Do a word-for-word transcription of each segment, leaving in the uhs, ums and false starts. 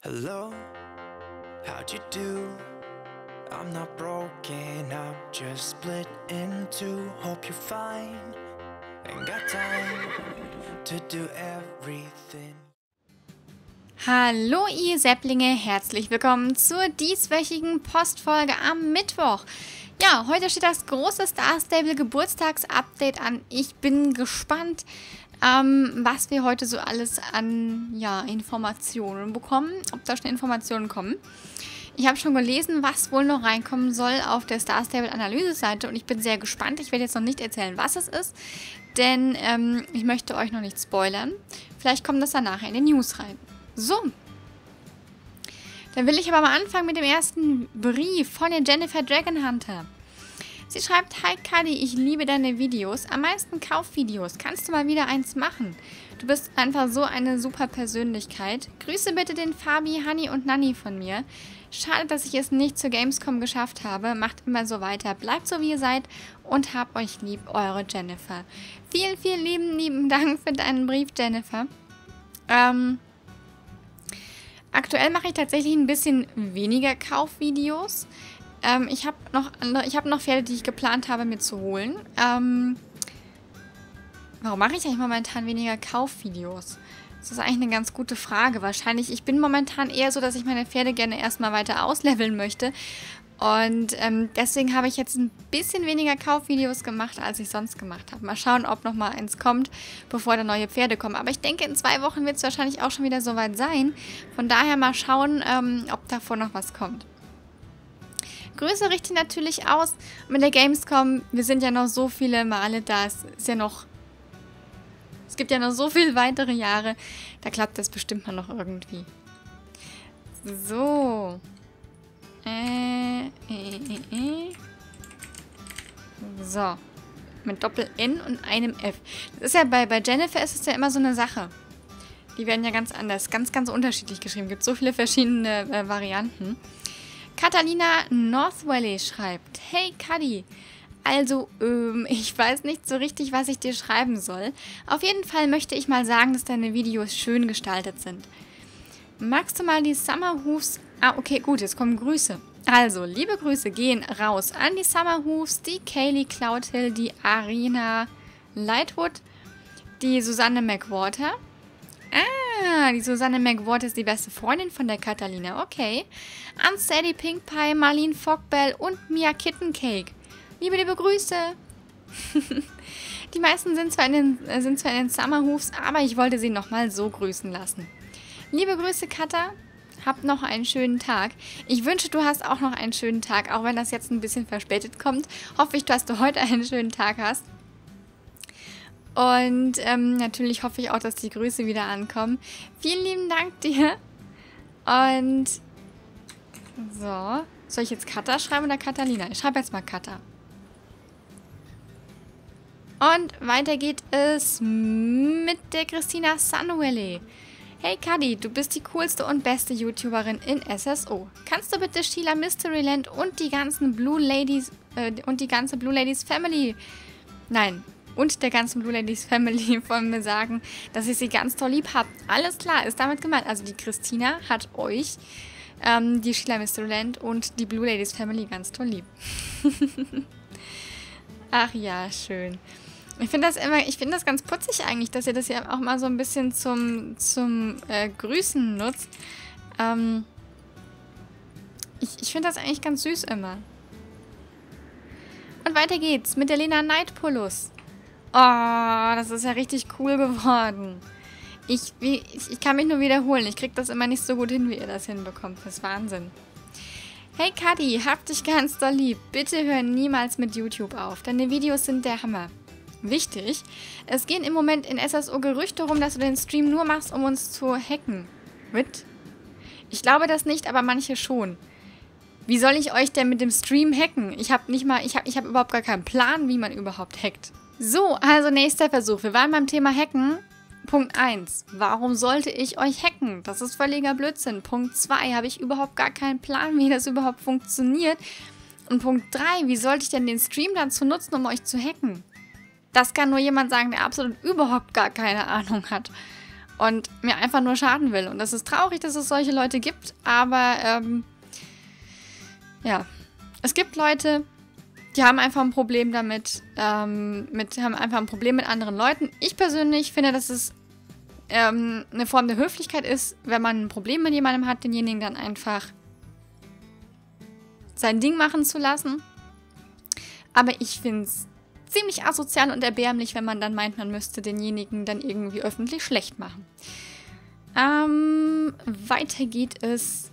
Hello, how'd you do? I'm not broken up, just split in two. Hope you're fine, ain't got time to do everything. Hallo ihr Säpplinge, herzlich willkommen zur dieswöchigen Postfolge am Mittwoch. Ja, heute steht das große Star Stable Geburtstagsupdate an. Ich bin gespannt, ähm, was wir heute so alles an ja, Informationen bekommen, ob da schon Informationen kommen. Ich habe schon gelesen, was wohl noch reinkommen soll auf der Star Stable Analyse-Seite und ich bin sehr gespannt. Ich werde jetzt noch nicht erzählen, was es ist, denn ähm, ich möchte euch noch nicht spoilern. Vielleicht kommt das dann nachher in den News rein. So, dann will ich aber mal anfangen mit dem ersten Brief von der Jennifer Dragonhunter. Sie schreibt: Hi Kadi, ich liebe deine Videos, am meisten Kaufvideos. Kannst du mal wieder eins machen? Du bist einfach so eine super Persönlichkeit. Grüße bitte den Fabi, Hani und Nanni von mir. Schade, dass ich es nicht zur Gamescom geschafft habe. Macht immer so weiter. Bleibt so, wie ihr seid und habt euch lieb, eure Jennifer. Vielen, vielen lieben, lieben Dank für deinen Brief, Jennifer. Ähm... Aktuell mache ich tatsächlich ein bisschen weniger Kaufvideos. Ähm, ich habe noch andere, ich habe noch Pferde, die ich geplant habe, mir zu holen. Ähm, warum mache ich eigentlich momentan weniger Kaufvideos? Das ist eigentlich eine ganz gute Frage. Wahrscheinlich, ich bin momentan eher so, dass ich meine Pferde gerne erstmal weiter ausleveln möchte. Und ähm, deswegen habe ich jetzt ein bisschen weniger Kaufvideos gemacht, als ich sonst gemacht habe. Mal schauen, ob noch mal eins kommt, bevor da neue Pferde kommen. Aber ich denke, in zwei Wochen wird es wahrscheinlich auch schon wieder soweit sein. Von daher mal schauen, ähm, ob davor noch was kommt. Grüße richte ich natürlich aus. Mit der Gamescom, wir sind ja noch so viele Male da. Es ist ja noch... Es gibt ja noch so viele weitere Jahre. Da klappt das bestimmt mal noch irgendwie. So... Äh, äh, äh, äh. So. Mit Doppel-N und einem F. Das ist ja bei, bei Jennifer ist es ja immer so eine Sache. Die werden ja ganz anders, ganz, ganz unterschiedlich geschrieben. Es gibt so viele verschiedene äh, Varianten. Catalina Northwelly schreibt: Hey Kadi, also, ähm, ich weiß nicht so richtig, was ich dir schreiben soll. Auf jeden Fall möchte ich mal sagen, dass deine Videos schön gestaltet sind. Magst du mal die Summer Hooves... Ah, okay, gut, jetzt kommen Grüße. Also, liebe Grüße gehen raus an die Summer Hooves, die Kaylee Cloudhill, die Arina Lightwood, die Susanne McWater. Ah, die Susanne McWater ist die beste Freundin von der Catalina, okay. An Sadie Pink Pie, Marlene Fogbell und Mia Kittencake. Liebe, liebe Grüße. Die meisten sind zwar, in den, sind zwar in den Summer Hooves, aber ich wollte sie nochmal so grüßen lassen. Liebe Grüße, Katha. Habt noch einen schönen Tag. Ich wünsche, du hast auch noch einen schönen Tag, auch wenn das jetzt ein bisschen verspätet kommt. Hoffe ich, dass du heute einen schönen Tag hast. Und ähm, natürlich hoffe ich auch, dass die Grüße wieder ankommen. Vielen lieben Dank dir. Und so. Soll ich jetzt Katha schreiben oder Catalina? Ich schreibe jetzt mal Katha. Und weiter geht es mit der Christina Sunwelly. Hey Kadi, du bist die coolste und beste YouTuberin in S S O. Kannst du bitte Sheila Mysteryland und die ganzen Blue Ladies äh, und die ganze Blue Ladies Family, nein, und der ganzen Blue Ladies Family von mir sagen, dass ich sie ganz toll lieb habe? Alles klar, ist damit gemeint. Also die Christina hat euch, ähm, die Sheila Mysteryland und die Blue Ladies Family ganz toll lieb. Ach ja, schön. Ich finde das immer, ich finde das ganz putzig eigentlich, dass ihr das ja auch mal so ein bisschen zum, zum äh, Grüßen nutzt. Ähm, ich ich finde das eigentlich ganz süß immer. Und weiter geht's mit der Lena Nightpullus. Oh, das ist ja richtig cool geworden. Ich, wie, ich, ich kann mich nur wiederholen. Ich kriege das immer nicht so gut hin, wie ihr das hinbekommt. Das ist Wahnsinn. Hey Kadi, hab dich ganz doll lieb. Bitte hör niemals mit YouTube auf. Deine Videos sind der Hammer. Wichtig, es gehen im Moment in S S O Gerüchte rum, dass du den Stream nur machst, um uns zu hacken. Mit? Ich glaube das nicht, aber manche schon. Wie soll ich euch denn mit dem Stream hacken? Ich habe nicht mal, ich habe ich hab überhaupt gar keinen Plan, wie man überhaupt hackt. So, also nächster Versuch. Wir waren beim Thema Hacken. Punkt eins. Warum sollte ich euch hacken? Das ist völliger Blödsinn. Punkt zwei. Habe ich überhaupt gar keinen Plan, wie das überhaupt funktioniert. Und Punkt drei. Wie sollte ich denn den Stream dazu nutzen, um euch zu hacken? Das kann nur jemand sagen, der absolut überhaupt gar keine Ahnung hat. und mir einfach nur schaden will. Und das ist traurig, dass es solche Leute gibt, aber ähm, ja, es gibt Leute, die haben einfach ein Problem damit, ähm, mit, haben einfach ein Problem mit anderen Leuten. Ich persönlich finde, dass es ähm, eine Form der Höflichkeit ist, wenn man ein Problem mit jemandem hat, denjenigen dann einfach sein Ding machen zu lassen. Aber ich finde es ziemlich asozial und erbärmlich, wenn man dann meint, man müsste denjenigen dann irgendwie öffentlich schlecht machen. Ähm, weiter geht es.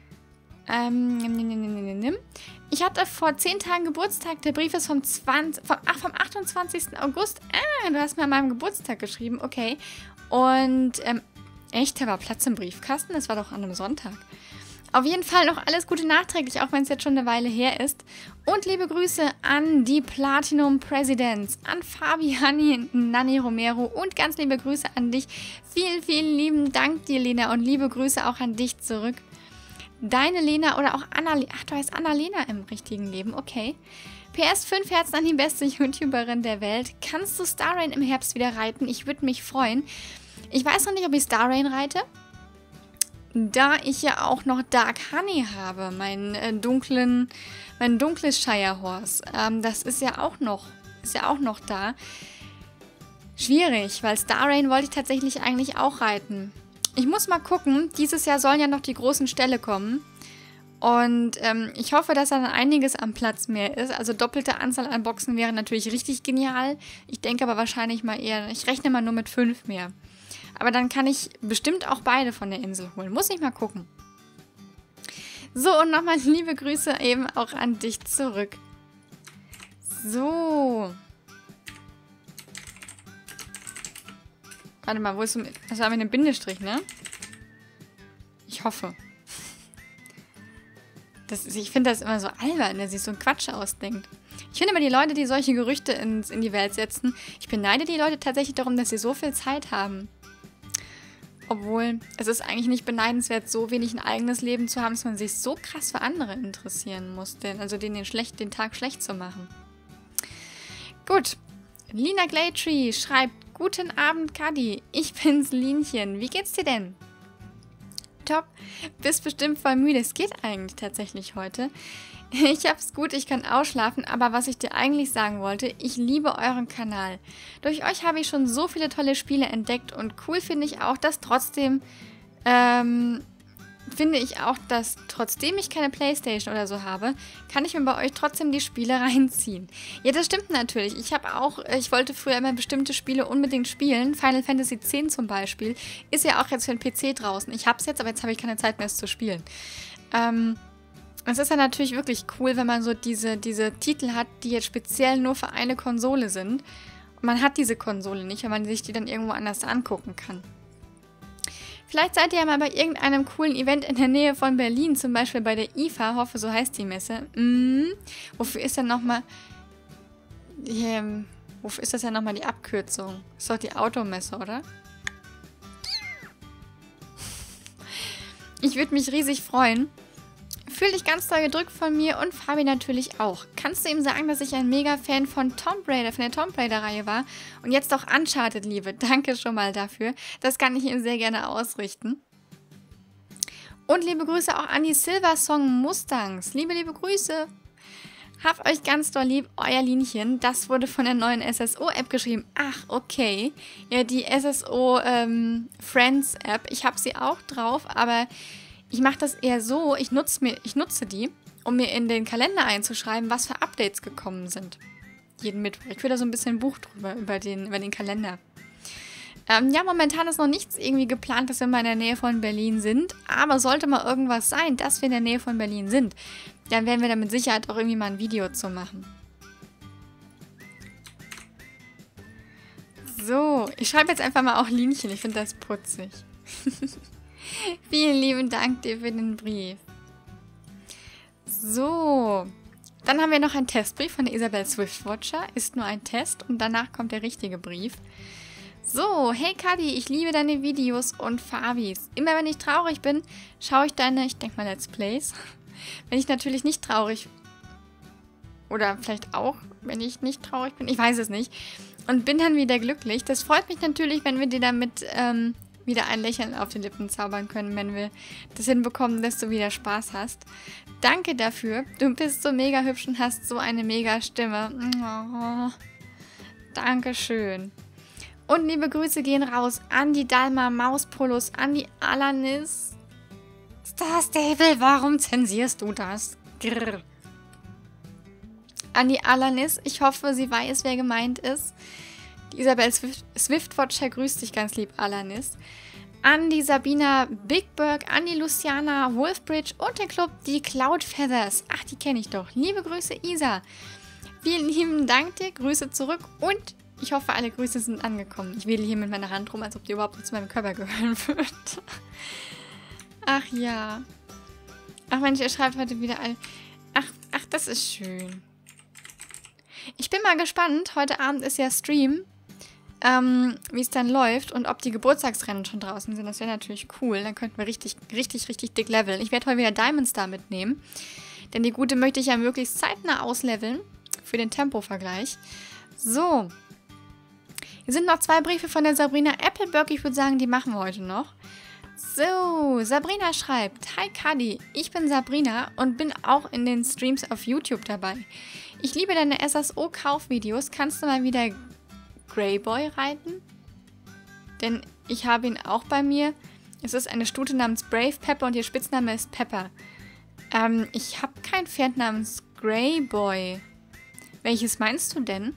Ähm, ich hatte vor zehn Tagen Geburtstag. Der Brief ist vom, zwanzig, vom, ach, vom achtundzwanzigsten August. Ah, du hast mir an meinem Geburtstag geschrieben. Okay. Und, ähm, echt, da war Platz im Briefkasten? Das war doch an einem Sonntag. Auf jeden Fall noch alles Gute nachträglich, auch wenn es jetzt schon eine Weile her ist. Und liebe Grüße an die Platinum Presidents, an Fabi, Hanni, Nanni Romero und ganz liebe Grüße an dich. Vielen, vielen lieben Dank dir, Lena, und liebe Grüße auch an dich zurück. Deine Lena oder auch Anna, ach, du heißt Annalena im richtigen Leben, okay. P S fünf Herzen an die beste YouTuberin der Welt. Kannst du Starain im Herbst wieder reiten? Ich würde mich freuen. Ich weiß noch nicht, ob ich Starain reite. Da ich ja auch noch Dark Honey habe, meinen äh, dunklen, mein dunkles Shire Horse. Ähm, das ist ja auch noch, ist ja auch noch da. Schwierig, weil Starain wollte ich tatsächlich eigentlich auch reiten. Ich muss mal gucken, dieses Jahr sollen ja noch die großen Ställe kommen. Und ähm, ich hoffe, dass dann einiges am Platz mehr ist. Also doppelte Anzahl an Boxen wäre natürlich richtig genial. Ich denke aber wahrscheinlich mal eher, ich rechne mal nur mit fünf mehr. Aber dann kann ich bestimmt auch beide von der Insel holen. Muss ich mal gucken. So, und nochmal liebe Grüße eben auch an dich zurück. So. Warte mal, wo ist du... Das war mit einem Bindestrich, ne? Ich hoffe. Das ist, ich finde das immer so albern, dass sich so ein Quatsch ausdenkt. Ich finde immer die Leute, die solche Gerüchte ins, in die Welt setzen, ich beneide die Leute tatsächlich darum, dass sie so viel Zeit haben. Obwohl, es ist eigentlich nicht beneidenswert, so wenig ein eigenes Leben zu haben, dass man sich so krass für andere interessieren muss. Denn, also denen den, schlecht, den Tag schlecht zu machen. Gut. Lina Glaytree schreibt, guten Abend, Kadi. Ich bin's, Linchen. Wie geht's dir denn? Top. Bist bestimmt voll müde. Es geht eigentlich tatsächlich heute. Ich hab's gut, ich kann ausschlafen, aber was ich dir eigentlich sagen wollte, ich liebe euren Kanal. Durch euch habe ich schon so viele tolle Spiele entdeckt und cool finde ich auch, dass trotzdem, ähm, finde ich auch, dass trotzdem ich keine Playstation oder so habe, kann ich mir bei euch trotzdem die Spiele reinziehen. Ja, das stimmt natürlich. Ich habe auch, ich wollte früher immer bestimmte Spiele unbedingt spielen. Final Fantasy X zum Beispiel ist ja auch jetzt für den P C draußen. Ich hab's jetzt, aber jetzt habe ich keine Zeit mehr, es zu spielen. Ähm... Es ist ja natürlich wirklich cool, wenn man so diese, diese Titel hat, die jetzt speziell nur für eine Konsole sind. Und man hat diese Konsole nicht, wenn man sich die dann irgendwo anders angucken kann. Vielleicht seid ihr ja mal bei irgendeinem coolen Event in der Nähe von Berlin, zum Beispiel bei der I F A, hoffe, so heißt die Messe. Mhm. Wofür ist denn nochmal... Ähm, wofür ist das ja nochmal die Abkürzung? Ist doch die Automesse, oder? Ich würde mich riesig freuen. Fühl dich ganz doll gedrückt von mir und Fabi natürlich auch. Kannst du ihm sagen, dass ich ein Mega-Fan von Tomb Raider, von der Tomb Raider-Reihe war und jetzt auch Uncharted liebe? Danke schon mal dafür. Das kann ich ihm sehr gerne ausrichten. Und liebe Grüße auch an die Silver Song Mustangs. Liebe, liebe Grüße. Habt euch ganz doll lieb, euer Linchen. Das wurde von der neuen S S O-App geschrieben. Ach, okay. Ja, die S S O ähm, Friends-App. Ich habe sie auch drauf, aber... Ich mache das eher so, ich nutze, mir, ich nutze die, um mir in den Kalender einzuschreiben, was für Updates gekommen sind. Jeden Mittwoch. Ich will da so ein bisschen ein Buch drüber, über den, über den Kalender. Ähm, ja, momentan ist noch nichts irgendwie geplant, dass wir mal in der Nähe von Berlin sind. Aber sollte mal irgendwas sein, dass wir in der Nähe von Berlin sind, dann werden wir da mit Sicherheit auch irgendwie mal ein Video zu machen. So, ich schreibe jetzt einfach mal auch Linchen. Ich finde das putzig. Vielen lieben Dank dir für den Brief. So, dann haben wir noch einen Testbrief von der Isabel Swiftwatcher. Ist nur ein Test und danach kommt der richtige Brief. So, hey Kadi, ich liebe deine Videos und Fabis. Immer wenn ich traurig bin, schaue ich deine, ich denke mal Let's Plays. Wenn ich natürlich nicht traurig, oder vielleicht auch, wenn ich nicht traurig bin, ich weiß es nicht. Und bin dann wieder glücklich. Das freut mich natürlich, wenn wir dir damit... Ähm, wieder ein Lächeln auf die Lippen zaubern können, wenn wir das hinbekommen, dass du wieder Spaß hast. Danke dafür. Du bist so mega hübsch und hast so eine mega Stimme. Oh, Dankeschön. Und liebe Grüße gehen raus an die Dalma Mauspolos, an die Alanis. Star Stable, warum zensierst du das? Grrr. An die Alanis, ich hoffe, sie weiß, wer gemeint ist. Die Isabel Swift Swiftwatcher grüßt dich ganz lieb, Alanis. An die Sabina Bigberg, an die Luciana Wolfbridge und den Club die Cloud Feathers. Ach, die kenne ich doch. Liebe Grüße, Isa. Vielen lieben Dank dir, Grüße zurück und ich hoffe, alle Grüße sind angekommen. Ich wähle hier mit meiner Hand rum, als ob die überhaupt nicht zu meinem Körper gehören würde. Ach ja. Ach Mensch, ihr schreibt heute wieder all... Ach, ach, das ist schön. Ich bin mal gespannt. Heute Abend ist ja Stream, ähm, wie es dann läuft und ob die Geburtstagsrennen schon draußen sind. Das wäre natürlich cool. Dann könnten wir richtig, richtig, richtig dick leveln. Ich werde heute wieder Diamond Star mitnehmen, denn die gute möchte ich ja möglichst zeitnah ausleveln für den Tempo-Vergleich. So. Hier sind noch zwei Briefe von der Sabrina Appleberg. Ich würde sagen, die machen wir heute noch. So, Sabrina schreibt: Hi Kadi, ich bin Sabrina und bin auch in den Streams auf YouTube dabei. Ich liebe deine S S O-Kaufvideos. Kannst du mal wieder Greyboy reiten? Denn ich habe ihn auch bei mir. Es ist eine Stute namens Brave Pepper und ihr Spitzname ist Pepper. Ähm, ich habe kein Pferd namens Greyboy. Welches meinst du denn?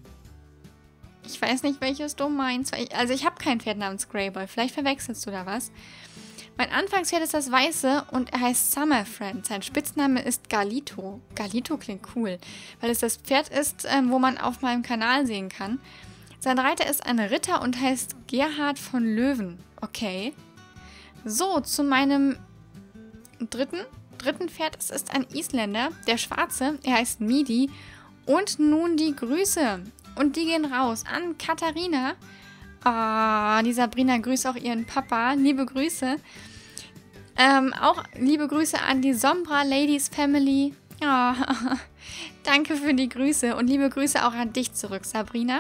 Ich weiß nicht, welches du meinst. Also ich habe kein Pferd namens Greyboy. Vielleicht verwechselst du da was. Mein Anfangspferd ist das Weiße und er heißt Summer Friend. Sein Spitzname ist Galito. Galito klingt cool, weil es das Pferd ist, ähm, wo man auf meinem Kanal sehen kann. Sein Reiter ist ein Ritter und heißt Gerhard von Löwen. Okay. So, zu meinem dritten, dritten Pferd. Es ist ein Isländer, der Schwarze. Er heißt Midi. Und nun die Grüße. Und die gehen raus an Katharina. Ah, die Sabrina grüßt auch ihren Papa. Liebe Grüße. Ähm, auch liebe Grüße an die Sombra Ladies Family. Ah, danke für die Grüße. Und liebe Grüße auch an dich zurück, Sabrina.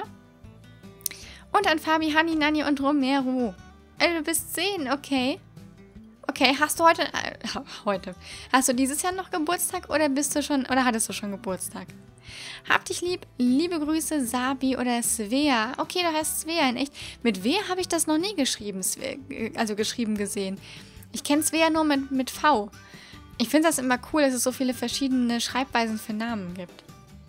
Und an Fabi, Hani, Nani und Romero. Äh, du bist zehn, okay. Okay, hast du heute... Äh, heute. Hast du dieses Jahr noch Geburtstag oder bist du schon... Oder hattest du schon Geburtstag? Hab dich lieb, liebe Grüße, Sabi oder Svea. Okay, du heißt Svea in echt. Mit W habe ich das noch nie geschrieben, also geschrieben gesehen. Ich kenne Svea nur mit, mit V. Ich finde das immer cool, dass es so viele verschiedene Schreibweisen für Namen gibt.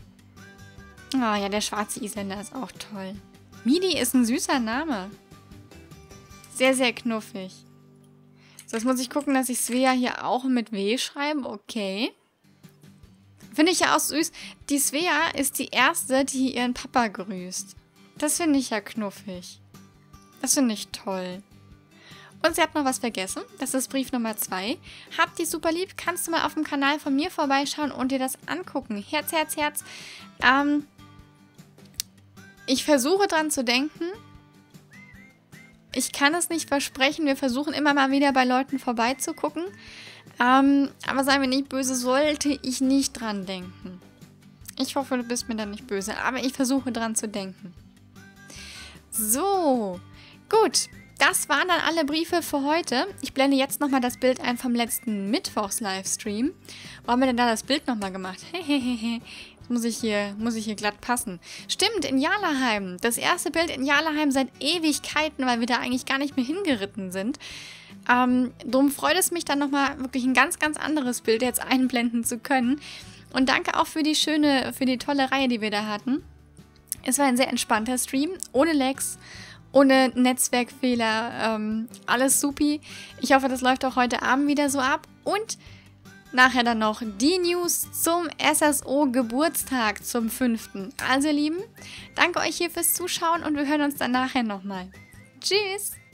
Oh ja, der schwarze Isländer ist auch toll. Midi ist ein süßer Name. Sehr, sehr knuffig. So, jetzt muss ich gucken, dass ich Svea hier auch mit W schreibe. Okay. Finde ich ja auch süß. Die Svea ist die erste, die ihren Papa grüßt. Das finde ich ja knuffig. Das finde ich toll. Und sie hat noch was vergessen. Das ist Brief Nummer zwei. Hab dich super lieb. Kannst du mal auf dem Kanal von mir vorbeischauen und dir das angucken. Herz, Herz, Herz. Ähm, ich versuche dran zu denken. Ich kann es nicht versprechen. Wir versuchen immer mal wieder bei Leuten vorbeizugucken. Ähm, aber sei mir nicht böse, sollte ich nicht dran denken. Ich hoffe, du bist mir dann nicht böse, aber ich versuche dran zu denken. So, gut. Das waren dann alle Briefe für heute. Ich blende jetzt nochmal das Bild ein vom letzten Mittwochs-Livestream. Wo haben wir denn da das Bild nochmal gemacht? Hehehe. Jetzt muss ich hier, muss ich hier glatt passen. Stimmt, in Jarlaheim. Das erste Bild in Jarlaheim seit Ewigkeiten, weil wir da eigentlich gar nicht mehr hingeritten sind. Ähm, drum freut es mich dann nochmal wirklich ein ganz, ganz anderes Bild jetzt einblenden zu können. Und danke auch für die schöne, für die tolle Reihe, die wir da hatten. Es war ein sehr entspannter Stream, ohne Lags, ohne Netzwerkfehler, ähm, alles supi. Ich hoffe, das läuft auch heute Abend wieder so ab. Und nachher dann noch die News zum S S O-Geburtstag zum fünften Also ihr Lieben, danke euch hier fürs Zuschauen und wir hören uns dann nachher nochmal. Tschüss!